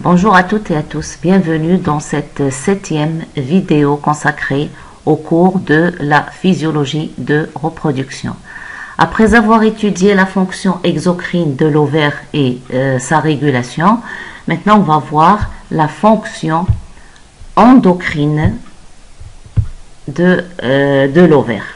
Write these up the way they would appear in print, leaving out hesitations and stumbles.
Bonjour à toutes et à tous, bienvenue dans cette 7e vidéo consacrée au cours de la physiologie de reproduction. Après avoir étudié la fonction exocrine de l'ovaire et sa régulation, maintenant on va voir la fonction endocrine de l'ovaire.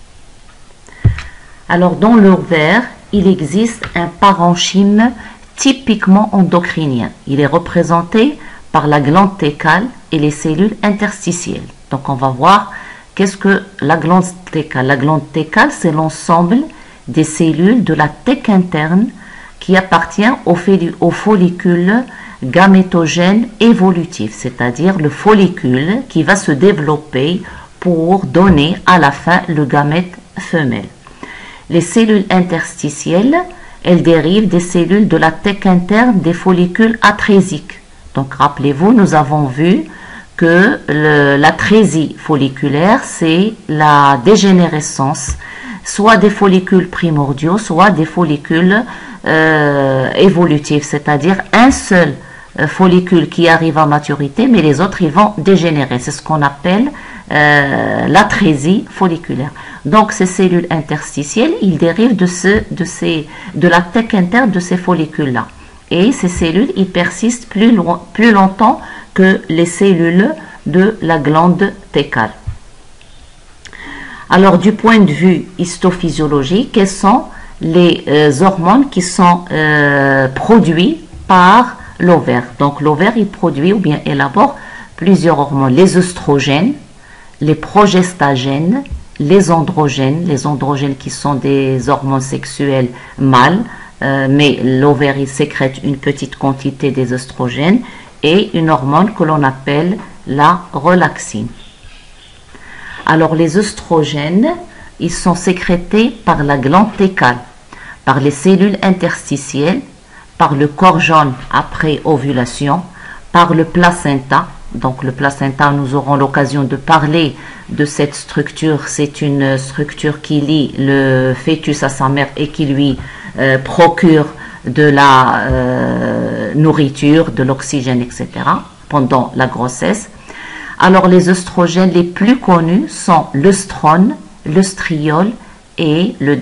Alors dans l'ovaire, il existe un parenchyme typiquement endocrinien. Il est représenté par la glande técale et les cellules interstitielles. Donc on va voir qu'est-ce que la glande técale. La glande técale, c'est l'ensemble des cellules de la thèque interne qui appartient au follicule gamétogène évolutif, c'est-à-dire le follicule qui va se développer pour donner à la fin le gamète femelle. Les cellules interstitielles, elles dérivent des cellules de la thèque interne des follicules atrésiques. Donc rappelez-vous, nous avons vu que l'atrésie folliculaire, c'est la dégénérescence, soit des follicules primordiaux, soit des follicules évolutifs, c'est-à-dire un seul follicule qui arrive à maturité, mais les autres, ils vont dégénérer. C'est ce qu'on appelle l'atrésie folliculaire. Donc ces cellules interstitielles, ils dérivent de la thèque interne de ces follicules-là. Et ces cellules, ils persistent plus longtemps que les cellules de la glande técale. Alors du point de vue histophysiologique, quelles sont les hormones qui sont produites par l'ovaire? Donc l'ovaire, il produit ou bien élabore plusieurs hormones, les œstrogènes, les progestagènes, les androgènes qui sont des hormones sexuelles mâles, mais l'ovaire il sécrète une petite quantité des œstrogènes, et une hormone que l'on appelle la relaxine. Alors les œstrogènes, ils sont sécrétés par la glande técale, par les cellules interstitielles, par le corps jaune après ovulation, par le placenta. Donc le placenta, nous aurons l'occasion de parler de cette structure. C'est une structure qui lie le fœtus à sa mère et qui lui procure de la nourriture, de l'oxygène, etc. pendant la grossesse. Alors les œstrogènes les plus connus sont l'œstrone, l'œstriol et le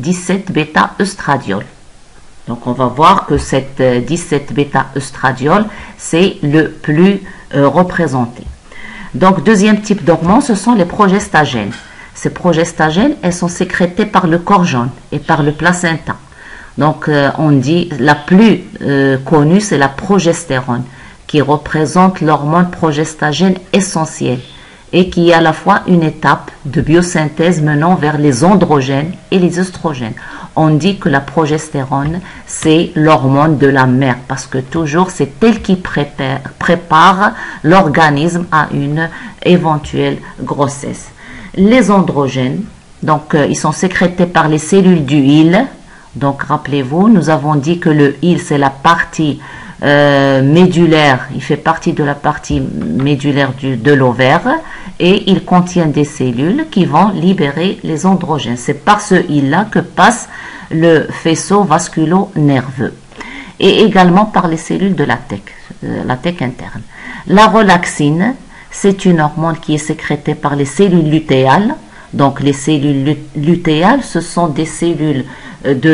17-bêta-œstradiol. Donc on va voir que cette 17-bêta-œstradiol, c'est le plus représenté. Donc deuxième type d'hormones, ce sont les progestagènes. Ces progestagènes, elles sont sécrétées par le corps jaune et par le placenta. Donc on dit la plus connue, c'est la progestérone, qui représente l'hormone progestagène essentielle et qui est à la fois une étape de biosynthèse menant vers les androgènes et les œstrogènes. On dit que la progestérone, c'est l'hormone de la mère parce que toujours c'est elle qui prépare l'organisme à une éventuelle grossesse. Les androgènes, donc ils sont sécrétés par les cellules du hile. Donc rappelez-vous, nous avons dit que le hile, c'est la partie médulaire, il fait partie de la partie médulaire de l'ovaire et il contient des cellules qui vont libérer les androgènes. C'est par ce hile-là que passe le faisceau vasculo-nerveux et également par les cellules de la thèque interne. La relaxine, c'est une hormone qui est sécrétée par les cellules lutéales. Donc les cellules lutéales, ce sont des cellules de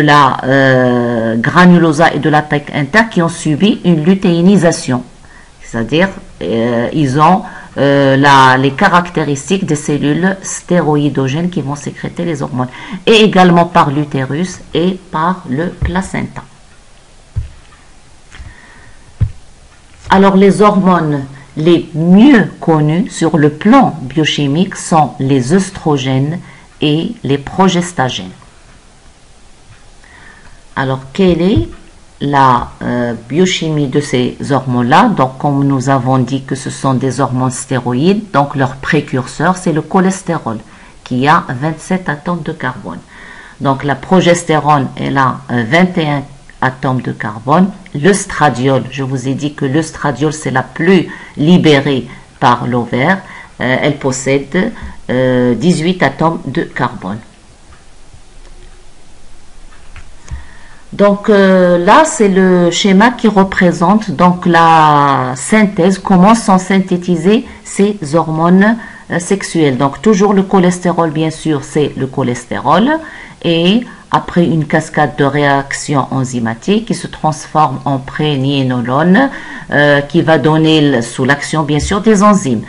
la granulosa et de la thèque interne qui ont subi une lutéinisation. C'est-à-dire ils ont les caractéristiques des cellules stéroïdogènes qui vont sécréter les hormones. Et également par l'utérus et par le placenta. Alors les hormones les mieux connues sur le plan biochimique sont les œstrogènes et les progestagènes. Alors, quelle est la biochimie de ces hormones-là? Donc, comme nous avons dit que ce sont des hormones stéroïdes, donc leur précurseur, c'est le cholestérol, qui a 27 atomes de carbone. Donc, la progestérone, elle a 21 atomes de carbone. L'œstradiol, je vous ai dit que l'œstradiol, c'est la plus libérée par l'ovaire. Elle possède 18 atomes de carbone. Donc là, c'est le schéma qui représente donc la synthèse, comment sont synthétisées ces hormones sexuelles. Donc toujours le cholestérol, bien sûr, c'est le cholestérol. Et après une cascade de réactions enzymatiques qui se transforme en prégnénolone, qui va donner, sous l'action bien sûr des enzymes,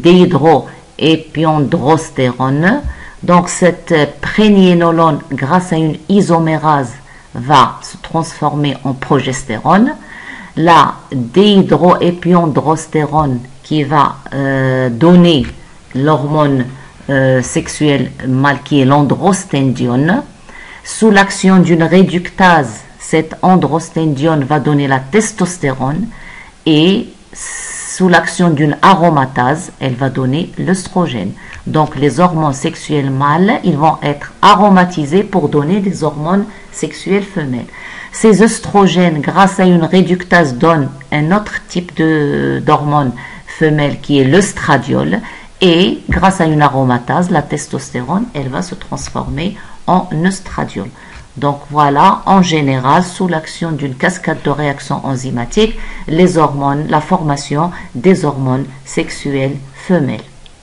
déhydroépiandrostérone. Donc cette prégnénolone, grâce à une isomérase, va se transformer en progestérone. La déhydroépiandrostérone qui va donner l'hormone sexuelle mâle qui est l'androstendione. Sous l'action d'une réductase, cette androstendione va donner la testostérone et sous l'action d'une aromatase, elle va donner l'œstrogène. Donc les hormones sexuelles mâles, ils vont être aromatisés pour donner des hormones sexuelles femelles. Ces œstrogènes, grâce à une réductase, donnent un autre type d'hormone femelle qui est l'œstradiol. Et grâce à une aromatase, la testostérone, elle va se transformer en œstradiol. Donc voilà, en général, sous l'action d'une cascade de réactions enzymatiques, les hormones, la formation des hormones sexuelles femelles.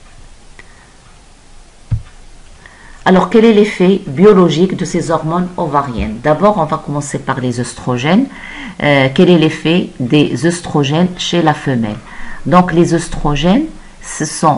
Alors, quel est l'effet biologique de ces hormones ovariennes? D'abord, on va commencer par les œstrogènes. Quel est l'effet des œstrogènes chez la femelle? Donc, les œstrogènes, ce sont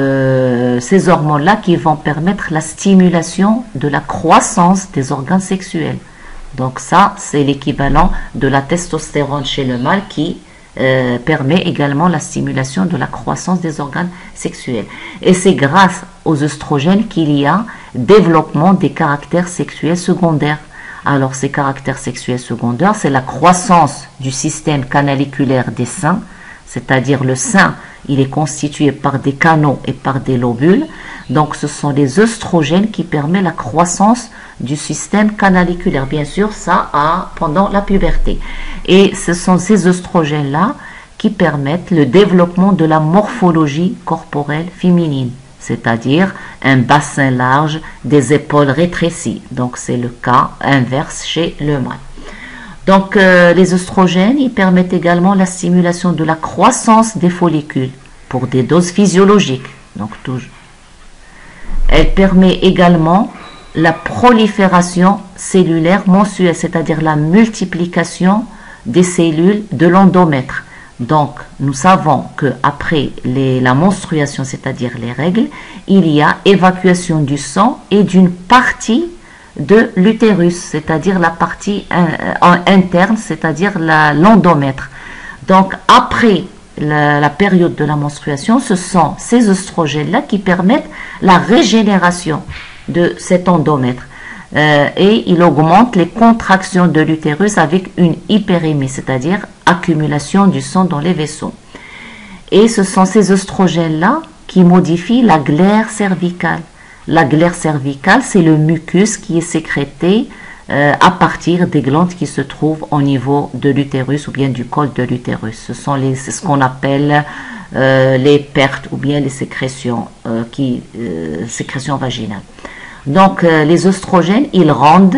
ces hormones-là qui vont permettre la stimulation de la croissance des organes sexuels. Donc ça, c'est l'équivalent de la testostérone chez le mâle qui permet également la stimulation de la croissance des organes sexuels. Et c'est grâce aux œstrogènes qu'il y a développement des caractères sexuels secondaires. Alors ces caractères sexuels secondaires, c'est la croissance du système canaliculaire des seins, c'est-à-dire le sein, il est constitué par des canaux et par des lobules. Donc ce sont les œstrogènes qui permettent la croissance du système canaliculaire. Bien sûr, ça pendant la puberté. Et ce sont ces œstrogènes-là qui permettent le développement de la morphologie corporelle féminine, c'est-à-dire un bassin large, des épaules rétrécies. Donc c'est le cas inverse chez le mâle. Donc les œstrogènes, ils permettent également la stimulation de la croissance des follicules pour des doses physiologiques. Donc toujours. Elle permet également la prolifération cellulaire mensuelle, c'est-à-dire la multiplication des cellules de l'endomètre. Donc nous savons qu'après la menstruation, c'est-à-dire les règles, il y a évacuation du sang et d'une partie de l'utérus, c'est-à-dire la partie interne, c'est-à-dire l'endomètre. Donc après la période de la menstruation, ce sont ces œstrogènes-là qui permettent la régénération de cet endomètre. Et il augmente les contractions de l'utérus avec une hyperémie, c'est-à-dire accumulation du sang dans les vaisseaux. Et ce sont ces œstrogènes-là qui modifient la glaire cervicale. La glaire cervicale, c'est le mucus qui est sécrété à partir des glandes qui se trouvent au niveau de l'utérus ou bien du col de l'utérus. C'est ce qu'on appelle les pertes ou bien les sécrétions, sécrétions vaginales. Donc les œstrogènes, ils rendent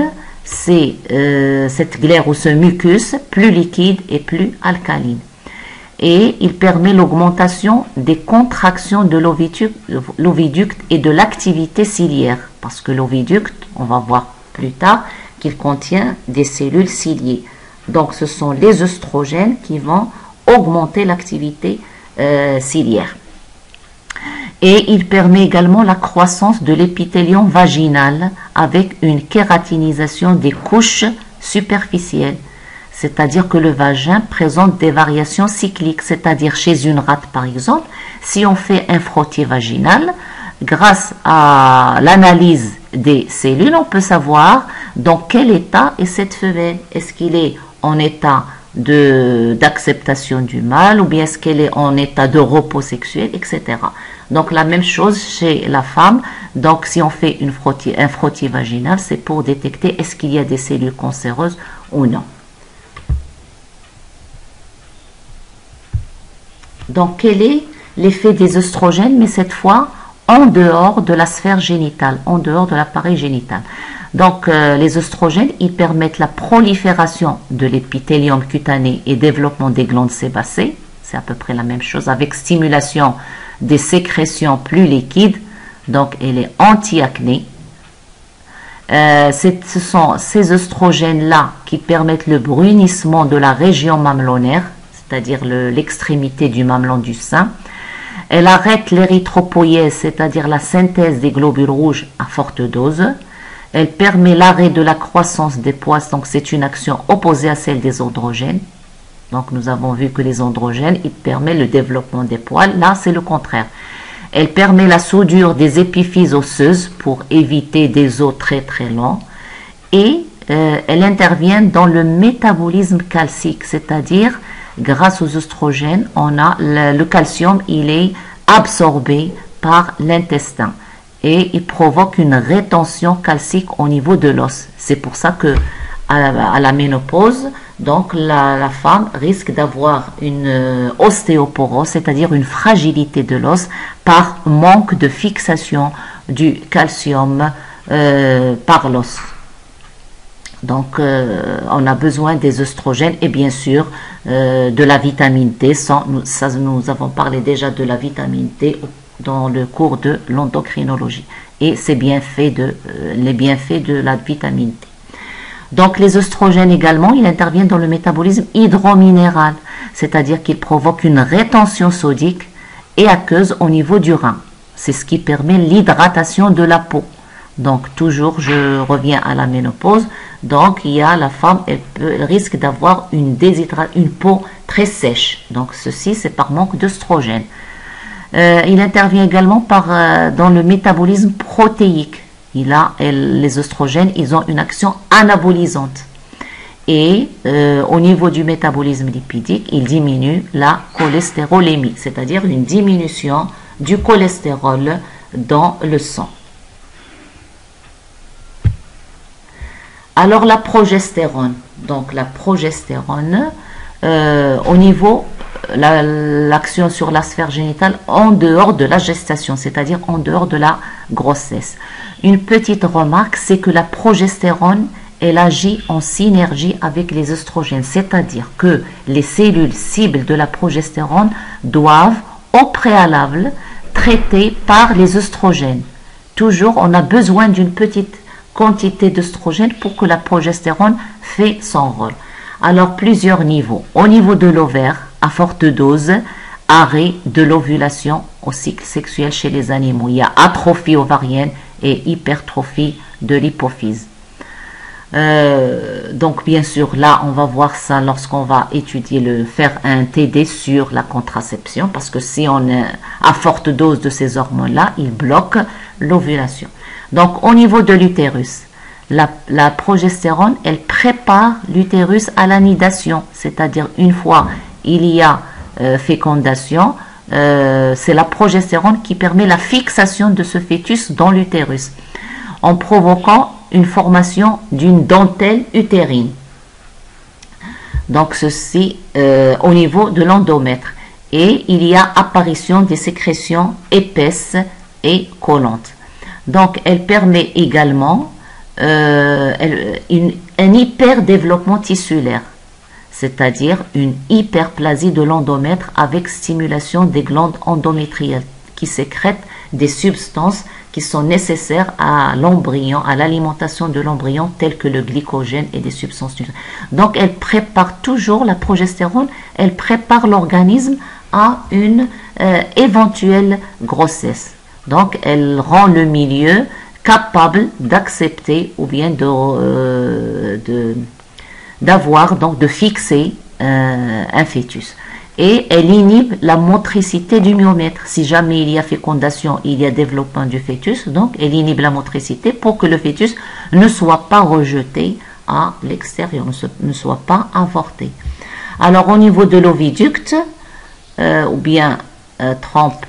cette glaire ou ce mucus plus liquide et plus alcaline. Et il permet l'augmentation des contractions de l'oviducte et de l'activité ciliaire. Parce que l'oviducte, on va voir plus tard, qu'il contient des cellules ciliées. Donc ce sont les œstrogènes qui vont augmenter l'activité ciliaire. Et il permet également la croissance de l'épithélium vaginal avec une kératinisation des couches superficielles. C'est-à-dire que le vagin présente des variations cycliques, c'est-à-dire chez une rate par exemple, si on fait un frottis vaginal, grâce à l'analyse des cellules, on peut savoir dans quel état est cette femelle. Est-ce qu'il est en état d'acceptation du mâle ou bien est-ce qu'elle est en état de repos sexuel, etc. Donc la même chose chez la femme. Donc si on fait un frottis vaginal, c'est pour détecter est-ce qu'il y a des cellules cancéreuses ou non. Donc, quel est l'effet des œstrogènes, mais cette fois en dehors de la sphère génitale, en dehors de l'appareil génital? Donc, les oestrogènes, ils permettent la prolifération de l'épithélium cutané et développement des glandes sébacées. C'est à peu près la même chose, avec stimulation des sécrétions plus liquides. Donc, elle est anti-acné. Ce sont ces oestrogènes-là qui permettent le brunissement de la région mamelonnaire, c'est-à-dire l'extrémité du mamelon du sein. Elle arrête l'érythropoïèse, c'est-à-dire la synthèse des globules rouges à forte dose. Elle permet l'arrêt de la croissance des poisses, donc c'est une action opposée à celle des androgènes. Donc nous avons vu que les androgènes, ils permettent le développement des poils. Là, c'est le contraire. Elle permet la soudure des épiphyses osseuses pour éviter des os très très longs. Et elle intervient dans le métabolisme calcique, c'est-à-dire grâce aux oestrogènes, on a le calcium, il est absorbé par l'intestin et il provoque une rétention calcique au niveau de l'os. C'est pour ça que à la ménopause, donc la femme risque d'avoir une ostéoporose, c'est-à-dire une fragilité de l'os par manque de fixation du calcium par l'os. Donc, on a besoin des oestrogènes et bien sûr de la vitamine D. Nous avons parlé déjà de la vitamine D dans le cours de l'endocrinologie et les bienfaits de la vitamine D. Donc, les oestrogènes également, ils interviennent dans le métabolisme hydrominéral, c'est-à-dire qu'ils provoquent une rétention sodique et aqueuse au niveau du rein. C'est ce qui permet l'hydratation de la peau. Donc, toujours, je reviens à la ménopause. Donc, la femme, elle risque d'avoir une peau très sèche. Donc, ceci, c'est par manque d'œstrogène. Il intervient également dans le métabolisme protéique. Les oestrogènes, ils ont une action anabolisante. Et au niveau du métabolisme lipidique, il diminue la cholestérolémie, c'est-à-dire une diminution du cholestérol dans le sang. Alors la progestérone, donc la progestérone, au niveau, l'action sur la sphère génitale en dehors de la gestation, c'est-à-dire en dehors de la grossesse. Une petite remarque, c'est que la progestérone, elle agit en synergie avec les oestrogènes, c'est-à-dire que les cellules cibles de la progestérone doivent au préalable traiter par les oestrogènes. Toujours, on a besoin d'une petite quantité d'œstrogène pour que la progestérone fait son rôle. Alors, plusieurs niveaux. Au niveau de l'ovaire, à forte dose, arrêt de l'ovulation au cycle sexuel chez les animaux. Il y a atrophie ovarienne et hypertrophie de l'hypophyse. Donc, bien sûr, là, on va voir ça lorsqu'on va faire un TD sur la contraception, parce que si on est à forte dose de ces hormones-là, il bloque l'ovulation. Donc, au niveau de l'utérus, la progestérone, elle prépare l'utérus à la nidation, c'est-à-dire une fois il y a fécondation, c'est la progestérone qui permet la fixation de ce fœtus dans l'utérus, en provoquant une formation d'une dentelle utérine. Donc, ceci au niveau de l'endomètre. Et il y a apparition des sécrétions épaisses et collantes. Donc, elle permet également un hyperdéveloppement tissulaire, c'est-à-dire une hyperplasie de l'endomètre avec stimulation des glandes endométriales qui sécrètent des substances qui sont nécessaires à l'embryon, à l'alimentation de l'embryon, telles que le glycogène et des substances nutrientes. Donc, elle prépare toujours, la progestérone, elle prépare l'organisme à une éventuelle grossesse. Donc, elle rend le milieu capable d'accepter ou bien de fixer un fœtus. Et elle inhibe la motricité du myomètre. Si jamais il y a fécondation, il y a développement du fœtus, donc elle inhibe la motricité pour que le fœtus ne soit pas rejeté à l'extérieur, ne soit pas avorté. Alors, au niveau de l'oviducte, ou bien trompe,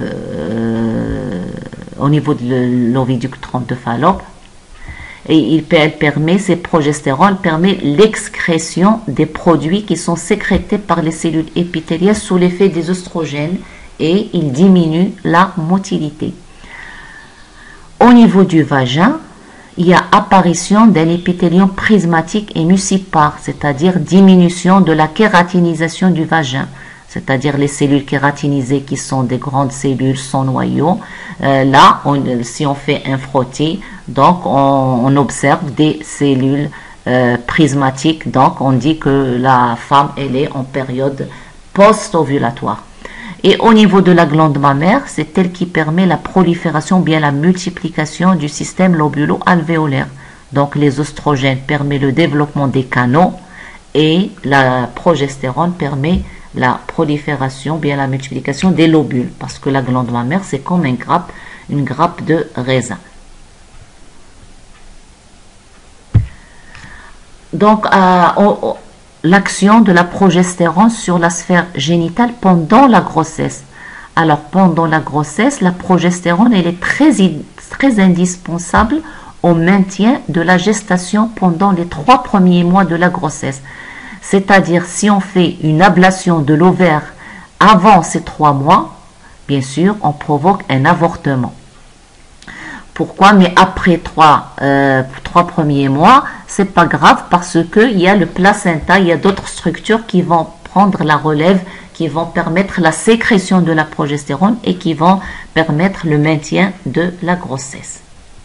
au niveau de l'oviducte trompe de Fallope, et ces progestérones permet l'excrétion des produits qui sont sécrétés par les cellules épithéliales sous l'effet des oestrogènes, et il diminue la motilité. Au niveau du vagin, il y a apparition d'un épithélium prismatique et mucipare, c'est-à-dire diminution de la kératinisation du vagin, c'est-à-dire les cellules kératinisées qui sont des grandes cellules sans noyau. Là, si on fait un frottis, donc on observe des cellules prismatiques, donc on dit que la femme elle est en période post-ovulatoire. Et au niveau de la glande mammaire, c'est elle qui permet la prolifération ou bien la multiplication du système lobulo-alvéolaire. Donc les oestrogènes permettent le développement des canaux et la progestérone permet la prolifération, bien la multiplication des lobules, parce que la glande mammaire c'est comme une grappe de raisin. Donc l'action de la progestérone sur la sphère génitale pendant la grossesse. Alors pendant la grossesse, la progestérone elle est très indispensable au maintien de la gestation pendant les 3 premiers mois de la grossesse. C'est-à-dire si on fait une ablation de l'ovaire avant ces 3 mois, bien sûr, on provoque un avortement. Pourquoi? Mais après 3 premiers mois, c'est pas grave parce qu'il y a le placenta, il y a d'autres structures qui vont prendre la relève, qui vont permettre la sécrétion de la progestérone et qui vont permettre le maintien de la grossesse.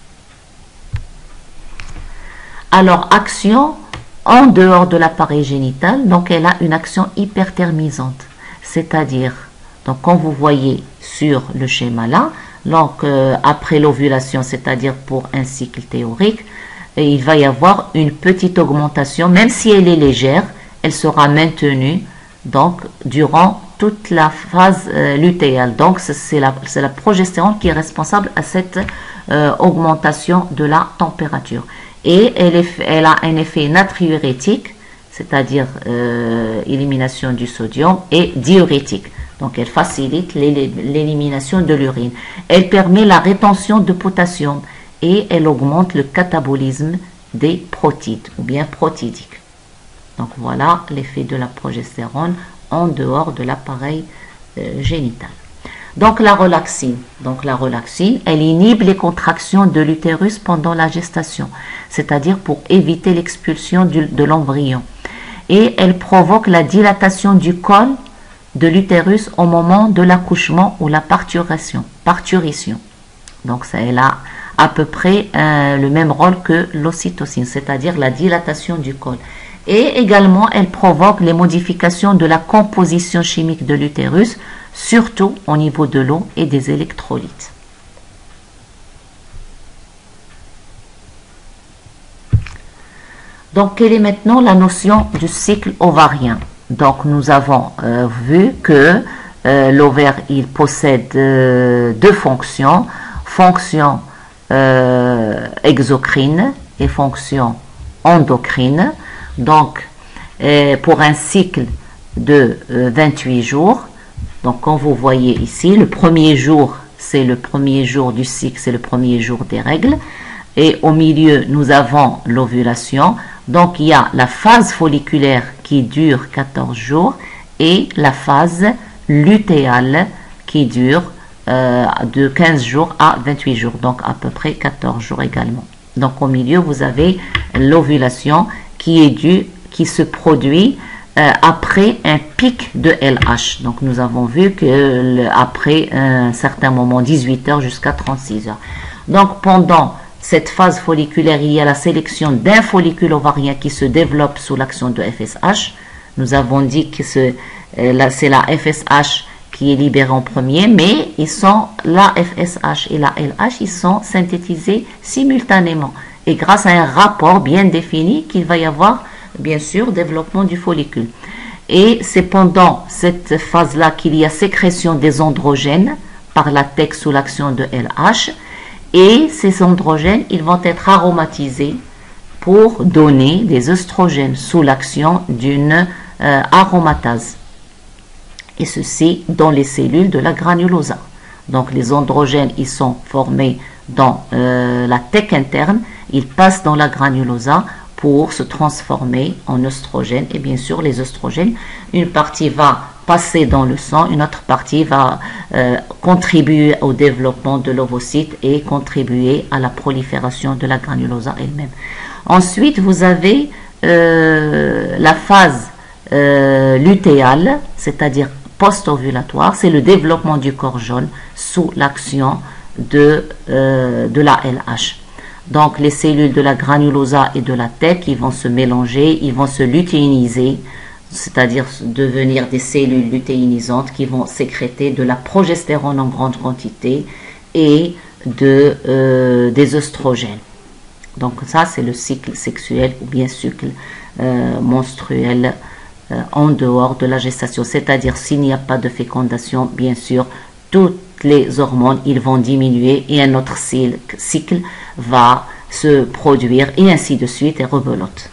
Alors, action en dehors de l'appareil génital, donc elle a une action hyperthermisante, c'est-à-dire, donc quand vous voyez sur le schéma là, donc après l'ovulation, c'est-à-dire pour un cycle théorique, il va y avoir une petite augmentation, même si elle est légère, elle sera maintenue donc durant toute la phase lutéale. Donc c'est la progestérone qui est responsable à cette augmentation de la température. Et elle a un effet natriurétique, c'est-à-dire élimination du sodium, et diurétique. Donc elle facilite l'élimination de l'urine. Elle permet la rétention de potassium et elle augmente le catabolisme des protides ou bien protidiques. Donc voilà l'effet de la progestérone en dehors de l'appareil génital. Donc la relaxine. Elle inhibe les contractions de l'utérus pendant la gestation, c'est-à-dire pour éviter l'expulsion de l'embryon. Et elle provoque la dilatation du col de l'utérus au moment de l'accouchement ou la parturition. Donc ça, elle a à peu près le même rôle que l'ocytocine, c'est-à-dire la dilatation du col. Et également, elle provoque les modifications de la composition chimique de l'utérus, surtout au niveau de l'eau et des électrolytes. Donc, quelle est maintenant la notion du cycle ovarien? Donc, nous avons vu que l'ovaire, il possède 2 fonctions, fonction exocrine et fonction endocrine. Donc, pour un cycle de 28 jours, donc quand vous voyez ici, le premier jour, c'est le premier jour du cycle, c'est le premier jour des règles. Et au milieu, nous avons l'ovulation. Donc, il y a la phase folliculaire qui dure 14 jours et la phase lutéale qui dure de 15 jours à 28 jours, donc à peu près 14 jours également. Donc, au milieu, vous avez l'ovulation qui se produit après un pic de LH. Donc, nous avons vu que après un certain moment, 18 heures jusqu'à 36 heures. Donc, pendant cette phase folliculaire, il y a la sélection d'un follicule ovarien qui se développe sous l'action de FSH. Nous avons dit que c'est la FSH qui est libérée en premier, mais la FSH et la LH, ils sont synthétisés simultanément. Et grâce à un rapport bien défini qu'il va y avoir, bien sûr, développement du follicule. Et c'est pendant cette phase-là qu'il y a sécrétion des androgènes par la TEC sous l'action de LH. Et ces androgènes, ils vont être aromatisés pour donner des œstrogènes sous l'action d'une aromatase. Et ceci dans les cellules de la granulosa. Donc les androgènes, ils sont formés dans la TEC interne, ils passent dans la granulosa pour se transformer en œstrogènes. Et bien sûr, les œstrogènes, une partie va passer dans le sang, une autre partie va contribuer au développement de l'ovocyte et contribuer à la prolifération de la granulosa elle-même. Ensuite, vous avez la phase lutéale, c'est-à-dire post-ovulatoire, c'est le développement du corps jaune sous l'action de la LH. Donc les cellules de la granulosa et de la tête, ils vont se mélanger, ils vont se lutéiniser, c'est-à-dire devenir des cellules lutéinisantes qui vont sécréter de la progestérone en grande quantité et des oestrogènes. Donc ça, c'est le cycle sexuel ou bien cycle menstruel en dehors de la gestation. C'est-à-dire, s'il n'y a pas de fécondation, bien sûr, toutes les hormones, ils vont diminuer et un autre cycle va se produire et ainsi de suite et rebelote.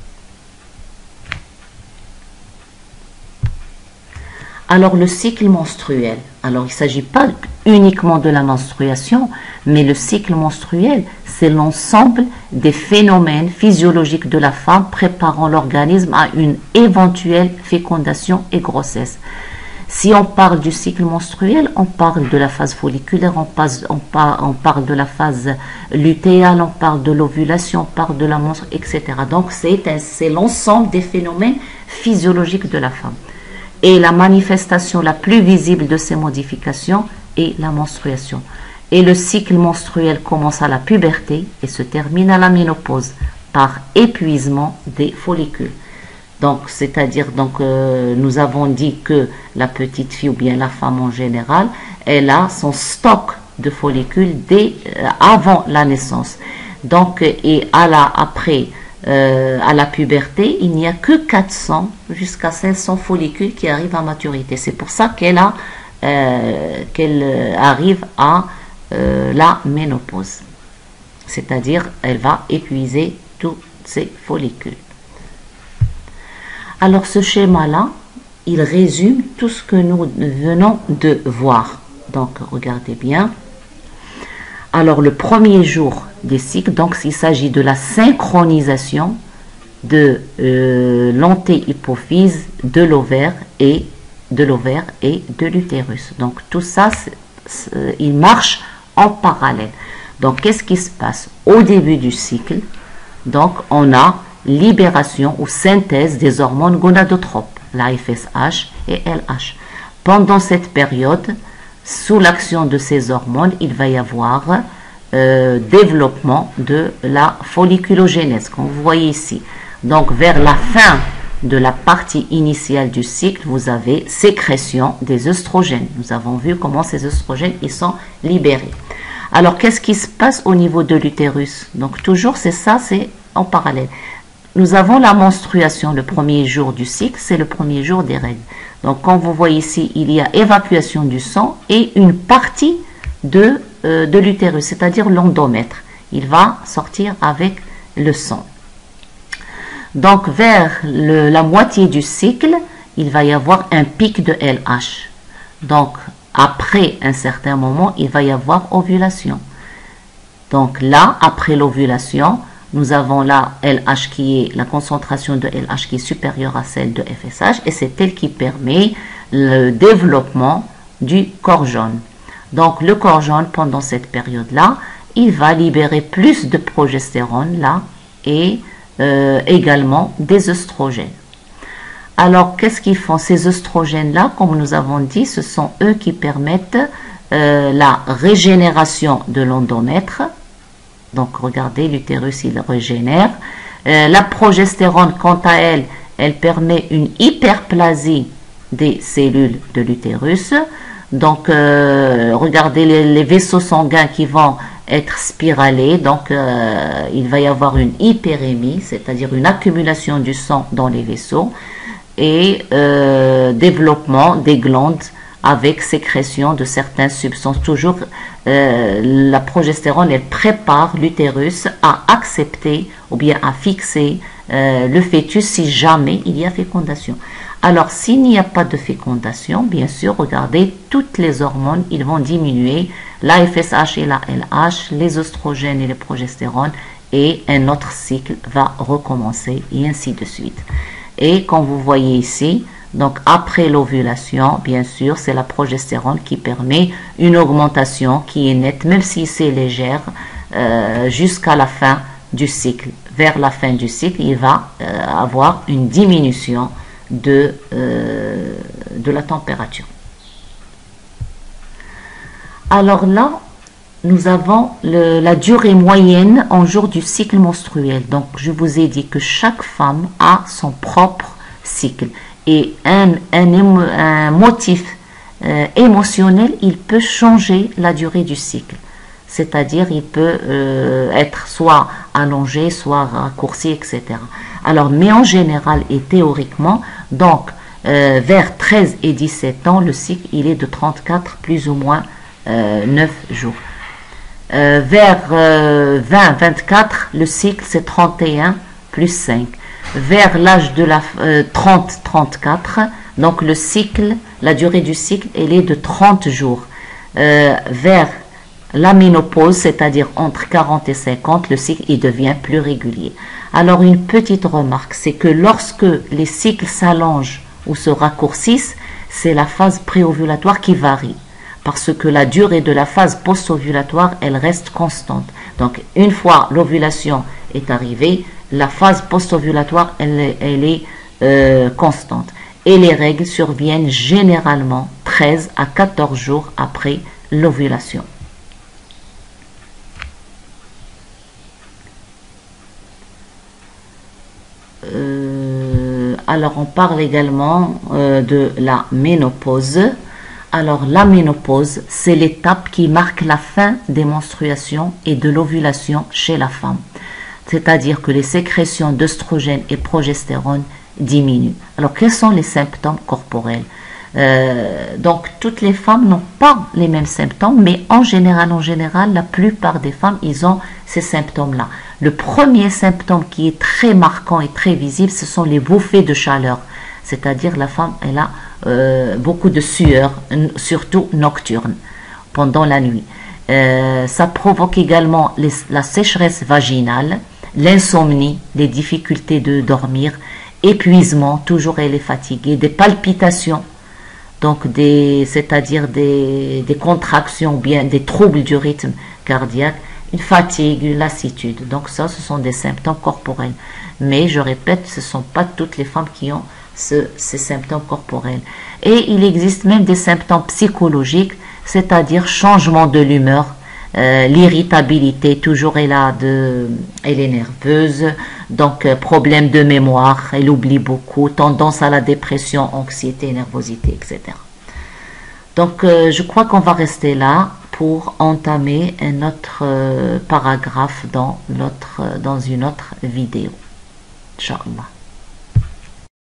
Alors le cycle menstruel, alors il ne s'agit pas uniquement de la menstruation, mais le cycle menstruel, c'est l'ensemble des phénomènes physiologiques de la femme préparant l'organisme à une éventuelle fécondation et grossesse. Si on parle du cycle menstruel, on parle de la phase folliculaire, on parle de la phase lutéale, on parle de l'ovulation, on parle de la menstruation, etc. Donc c'est l'ensemble des phénomènes physiologiques de la femme. Et la manifestation la plus visible de ces modifications est la menstruation. Et le cycle menstruel commence à la puberté et se termine à la ménopause par épuisement des follicules. Donc, c'est-à-dire, nous avons dit que la petite fille ou bien la femme en général, elle a son stock de follicules avant la naissance. Donc, et après à la puberté, il n'y a que 400 jusqu'à 500 follicules qui arrivent à maturité. C'est pour ça qu'elle arrive à la ménopause. C'est-à-dire, elle va épuiser tous ces follicules. Alors, ce schéma-là, il résume tout ce que nous venons de voir. Donc, regardez bien. Alors, le premier jour des cycles, donc il s'agit de la synchronisation de l'antéhypophyse, de l'ovaire et de l'utérus. Donc, tout ça, il marche en parallèle. Donc, qu'est-ce qui se passe? Au début du cycle, donc, on a libération ou synthèse des hormones gonadotropes, la FSH et LH. Pendant cette période, sous l'action de ces hormones, il va y avoir développement de la folliculogénèse, comme vous voyez ici. Donc, vers la fin de la partie initiale du cycle, vous avez sécrétion des œstrogènes. Nous avons vu comment ces œstrogènes ils sont libérés. Alors, qu'est-ce qui se passe au niveau de l'utérus? Donc, toujours, c'est ça, c'est en parallèle. Nous avons la menstruation, le premier jour du cycle, c'est le premier jour des règles. Donc, comme vous voyez ici, il y a évacuation du sang et une partie de l'utérus, c'est-à-dire l'endomètre. Il va sortir avec le sang. Donc, vers la moitié du cycle, il va y avoir un pic de LH. Donc, après un certain moment, il va y avoir ovulation. Donc là, après l'ovulation, nous avons là LH qui est la concentration de LH qui est supérieure à celle de FSH et c'est elle qui permet le développement du corps jaune. Donc le corps jaune pendant cette période-là, il va libérer plus de progestérone là et également des œstrogènes. Alors qu'est-ce qu'ils font ces œstrogènes-là? Comme nous avons dit, ce sont eux qui permettent la régénération de l'endomètre. Donc, regardez, l'utérus, il régénère. La progestérone, quant à elle, elle permet une hyperplasie des cellules de l'utérus. Donc, regardez les vaisseaux sanguins qui vont être spiralés. Donc, il va y avoir une hyperémie, c'est-à-dire une accumulation du sang dans les vaisseaux et développement des glandes avec sécrétion de certaines substances. Toujours, la progestérone, elle prépare l'utérus à accepter ou bien à fixer le fœtus si jamais il y a fécondation. Alors, s'il n'y a pas de fécondation, bien sûr, regardez, toutes les hormones, ils vont diminuer, la FSH et la LH, les oestrogènes et les progestérones, et un autre cycle va recommencer, et ainsi de suite. Et comme vous voyez ici, Donc après l'ovulation, bien sûr, c'est la progestérone qui permet une augmentation qui est nette, même si c'est légère, jusqu'à la fin du cycle. Vers la fin du cycle, il va avoir une diminution de la température. Alors là, nous avons la durée moyenne en jours du cycle menstruel. Donc, je vous ai dit que chaque femme a son propre cycle. Et un motif émotionnel, il peut changer la durée du cycle. C'est-à-dire, il peut être soit allongé, soit raccourci, etc. Alors, mais en général et théoriquement, donc, vers 13 et 17 ans, le cycle, il est de 34 plus ou moins 9 jours. Vers 20-24, le cycle c'est 31 plus 5. Vers l'âge de la 30-34, donc le cycle, la durée du cycle, elle est de 30 jours. Vers la ménopause, c'est-à-dire entre 40 et 50, le cycle il devient plus régulier. Alors une petite remarque, c'est que lorsque les cycles s'allongent ou se raccourcissent, c'est la phase préovulatoire qui varie. Parce que la durée de la phase post-ovulatoire, elle reste constante. Donc, une fois l'ovulation est arrivée, la phase post-ovulatoire, elle est constante. Et les règles surviennent généralement 13 à 14 jours après l'ovulation. Alors, on parle également de la ménopause. Alors, la ménopause, c'est l'étape qui marque la fin des menstruations et de l'ovulation chez la femme. C'est-à-dire que les sécrétions d'œstrogène et progestérone diminuent. Alors, quels sont les symptômes corporels? Donc, toutes les femmes n'ont pas les mêmes symptômes, mais en général, la plupart des femmes, ils ont ces symptômes-là. Le premier symptôme qui est très marquant et très visible, ce sont les bouffées de chaleur. C'est-à-dire la femme, elle a beaucoup de sueur, surtout nocturne, pendant la nuit. Ça provoque également la sécheresse vaginale, l'insomnie, les difficultés de dormir, épuisement, toujours elle est fatiguée, des palpitations, donc c'est-à-dire des contractions ou bien des troubles du rythme cardiaque, une fatigue, une lassitude. Donc ça, ce sont des symptômes corporels. Mais je répète, ce ne sont pas toutes les femmes qui ont ces symptômes corporels. Et il existe même des symptômes psychologiques, c'est-à-dire changement de l'humeur, l'irritabilité, toujours elle est nerveuse, donc problème de mémoire, elle oublie beaucoup, tendance à la dépression, anxiété, nervosité, etc. Donc je crois qu'on va rester là pour entamer un autre paragraphe dans une autre vidéo. Inch'Allah.